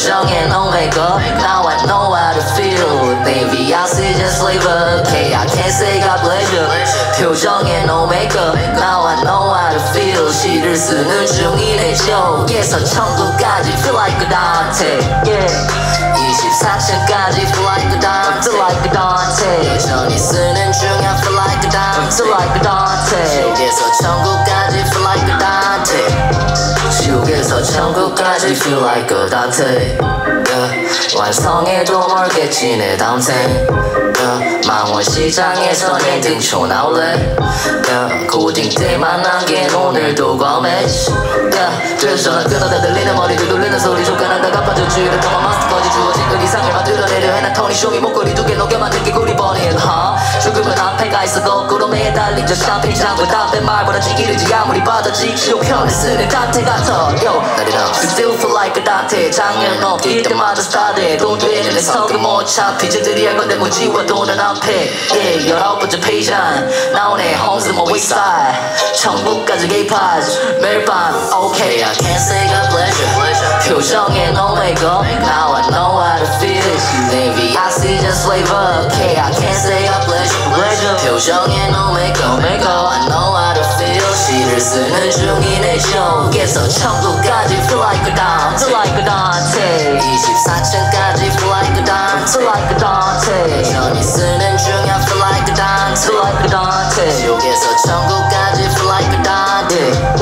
표정에 no makeup. Now I know how to feel. Baby, I see just leave up. Okay, I can't say God bless you. 표정에 no makeup. Now I know how to feel. 시를 쓰는 중인 내 쪽에서 천국까지 feel like a Dante. Yeah. 24층까지 feel like a Dante. Feel like a Dante. 여전히 쓰는 중 I feel like a Dante. Feel like a Dante. 지옥에서 천국까지 feel like a Dante. 지옥에서 천국까지 feel like a Dante. Yeah. 완성해도 멀겠지 내 다음 생. Yeah. 망원시장에서 내 등초 나올래. Yeah. 고딩 때만 남긴 오늘도 검해. Yeah. 그래서 전화 끊어다 들리는 머리들 돌리는 소리 조카난다 갚아줘 주의를 통한 마스터까지 주어진 그 이상을 만들어내려 해난 토니 쇼미 목걸이 두 개 녹여 만든 게 우리 버린 죽음은 앞에 가있어 거꾸로 매달린 저 샴페인 장고 담배 말보다 지기르지 아무리 봐도 지키고 편을 쓰는 단테 같아 Yo, still feel like a Dante 장면 넘길 때마다 스타돼 돈 되는 내 석은 못 참피 쟤들이 할 건데 뭐 지워도 난 앞에 Yeah, 19번째 페이지 안 나오네 홈스 뭐 윗사이드 천국까지 게이파즈 매일 밤 Okay, I can't say God bless you 표정에 no makeup Now I know how to feel Baby, I see just wave up Okay, I can't say God bless you 표정에 no makeup Now I know how to feel 시를 쓰는 중인 내 쪽에서 천국까지 feel like a Dante Feel like a Dante 24층까지 feel like a Dante Feel like a Dante 여전히 쓰는 중 I feel like a Dante Feel like a Dante 지옥에서 천국까지 feel like a Dante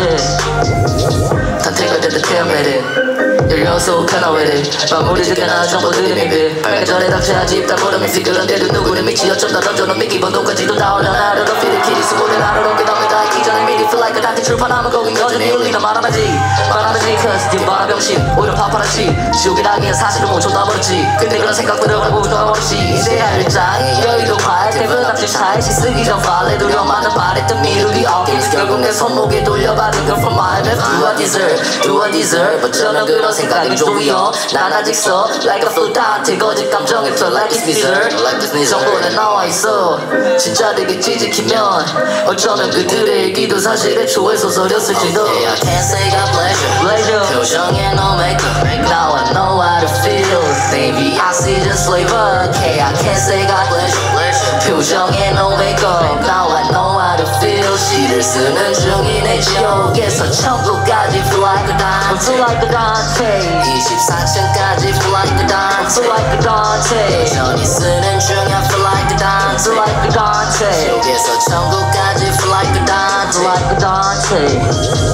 단테가 됐다 태어나래 열려서 가나 왜래 마무리 짓거나 전부 들이미 빌 빨간 전에 닥쳐야지 입다 보름이 그런데도 누구는 미치 어쩜 다 던져놓은 미끼 번도까지도 다 올라나려 더 필을 키리 수고를 나르러 깨닫니다 기 전에 미리 feel like a Dante 출판하면 거긴 여전히 울리나 말하지 cause 네 바라병신 오히려 파파라치 지옥이라기엔 사실은 못 쫓아버렸지 근데 그런 생각들을 알고 돌아버렸지 이제야 일장에 여의도 과일 대부분 앞질 차이시 쓰기 전 발레 두려워하는 바랬던 미루기 어깨에서 결국 내 손목에 돌려받은 걸 from my left Do I deserve 어쩌면 그런 생각이 좋이요 난 아직 써 like a full Dante 거짓 감정에 feel like it's deserve 정보에 나와있어 진짜 되겠지 지키면 어쩌면 그들의 얘기도 사실에 초에 소설이었을지도 Okay, I can't say God bless you 표정에 no makeup Now I know how to feel Baby, I see just flavor Okay, I can't say God bless you 표정에 no makeup Now I know how to feel 시를 쓰는 중인 내 지옥에서 천국까지 feel like a Dante Feel like a Dante 24층까지 feel like a Dante Feel like a Dante 여전히 쓰는 중 I feel like a Dante Feel like a Dante 지옥에서 천국까지 feel like a Dante Feel like a Dante